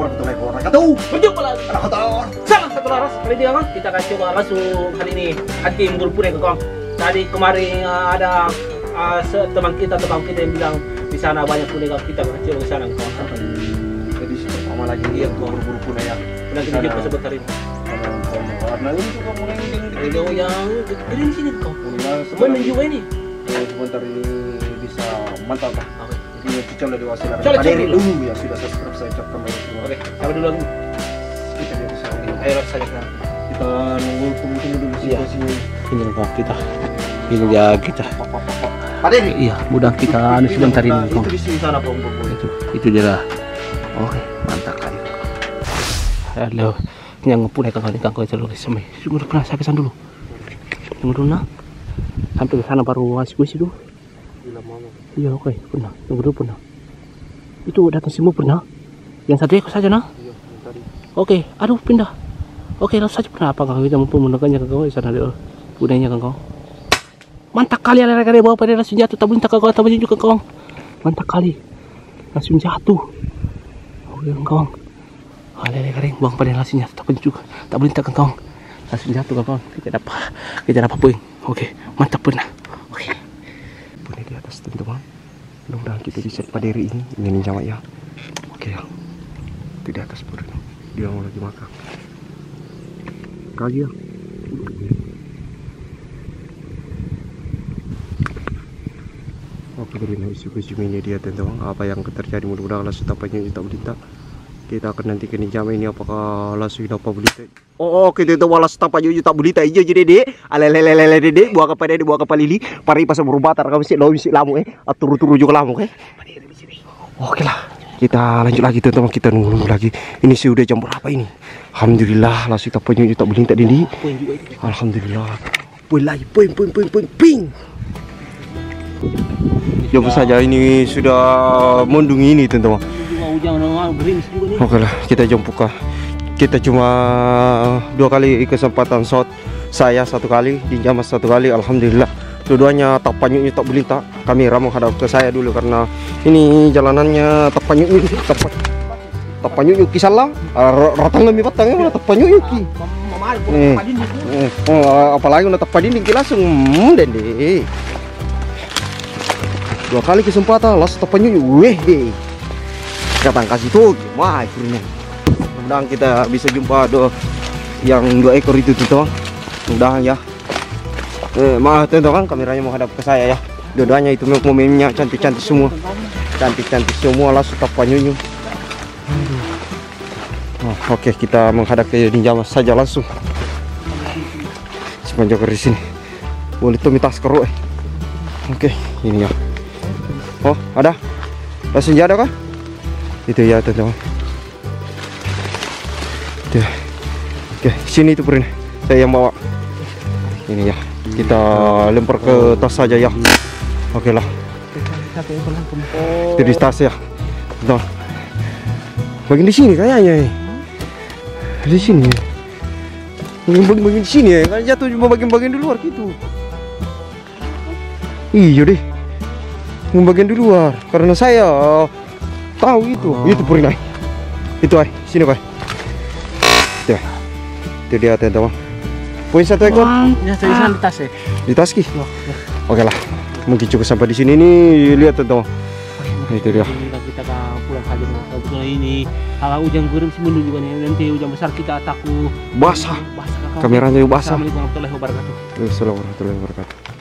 warahmatullahi wabarakatuh. Berjumpa lagi. Alhamdulillah. Salam satu laras. Kali ini kawan, kita akan coba langsung kali ini hati menggulpur ya kawan. Tadi kemarin ada teman kita yang bilang di sana banyak kuda, kita akan coba ke sana kawan. Jadi pertama lagi dia berburu kuda ya. Udah kita coba sebentar ini. Warna ini juga mulai Video yang di sini kawan. sebentar Mana juga ini? sebentar ini bisa mantap lah. Ini kita udah dewasa dari Coba, Pak Dery coba. dulu ya, sudah subscribe saya ucapkan banyak terima Oke, kasih. siapa dulu lagi? Kita dia bisa Ayo langsung saja sekarang. kita tunggu dulu Iya. situasinya. Ini kawan kita. Ini dia kita. Pak Dery. Iya, mudah kita anu sebentar ini kawan. Itu di sini sana Pak Umbo. Itu dia lah. Oke, mantap kali. Halo, yang ngepun ya kawan kau itu semai. Sungguh pernah saya kesan dulu. Tunggu dulu nah. Sampai ke sana baru ngasih gue dulu. Iya oke, pernah. Tunggu dulu pernah. Itu datang semua pernah. Yang satu ekor saja nah. Oke, aduh pindah. Oke, langsung saja pernah apa kau kita mampu menekannya ke kau di sana deh. Budaya kan kau. Mantap kali ada bawa pada langsung jatuh. Tak boleh tak kau tak boleh juga kau. Mantap kali. Langsung jatuh. Oke kau. Ada kering buang pada langsung jatuh. Tak boleh juga. Tak boleh tak kau. Langsung jatuh kau. Kita dapat poin. Oke, mantap pernah. Oke. Punya di atas teman-teman. Mudah-mudahan kita bisa Pak Dery ini sama ya. Oke ya. Itu di atas pun. Dia mau lagi makan. Kali ya. Oke, dari isu-isu ini dia teman-teman. Apa yang terjadi mudah-mudahan langsung tapanya kita berita. Kita akan nanti kini jam ini apakah langsung dapat berita. Oh, kita itu walas tapanya tak berita aja jadi dek. Alelelelele dek buah kapal lili. Pari pas berubah tar kami sih lamu turu-turu juga lamu Oke lah. Kita lanjut lagi teman-teman, kita nunggu lagi. Ini sih udah jam berapa ini? Alhamdulillah langsung tapanya tak berita ini. Alhamdulillah. Poin. Jom saja ini sudah mendung ini teman-teman. Oke lah, kita jom buka. Kita cuma 2 kali kesempatan shot. Saya 1 kali, Dinja Mas 1 kali. Alhamdulillah dua-duanya tak panyuknya tak belintak. Kamera menghadap ke saya dulu karena ini jalanannya tak panyuknya tak panyuknya kisalah. Ratang lebih batangnya mana tak panyuknya ki. Apalagi udah tak padin langsung dende. 2 kali kesempatan langsung tak panyuknya. Weh. Katang kasih tuh, wah akhirnya. Mudah-mudahan kita bisa jumpa yang 2 ekor itu teman. Mudah-mudahan ya. Maaf teman-teman, kameranya menghadap ke saya ya. Dua-duanya itu momennya cantik-cantik semua. Cantik-cantik semua langsung tak panyunyu. Oke, kita menghadap ke Dinja Mas saja langsung. Sepanjang dari sini. Boleh tuh minta skor. Oke, ini ya. Oh, ada. Langsung ada kah? Itu ya teman-teman. Oke, sini itu Prin. Saya yang bawa. Ini ya. Kita lempar ke tas saja ya. Oke lah. Itu di tas ya. Nah. Bagian di sini kayaknya. Di sini. Bagian di sini ya. Kan jatuh cuma bagian-bagian di luar gitu. Iya deh. Bagian di luar karena saya tahu itu Purina. Itu sini Pak. Itu dia teman-teman. Poin 1 ekor. Ya, di sana di tas ya. Di tas ki. Oke lah. Mungkin cukup sampai di sini nih, lihat teman-teman. Itu dia. Kita pulang saja kalau ini kalau hujan gurem sih mundur juga nih, nanti hujan besar kita takut Basah. basah. Kameranya basah. Assalamualaikum warahmatullahi wabarakatuh. Assalamualaikum warahmatullahi wabarakatuh.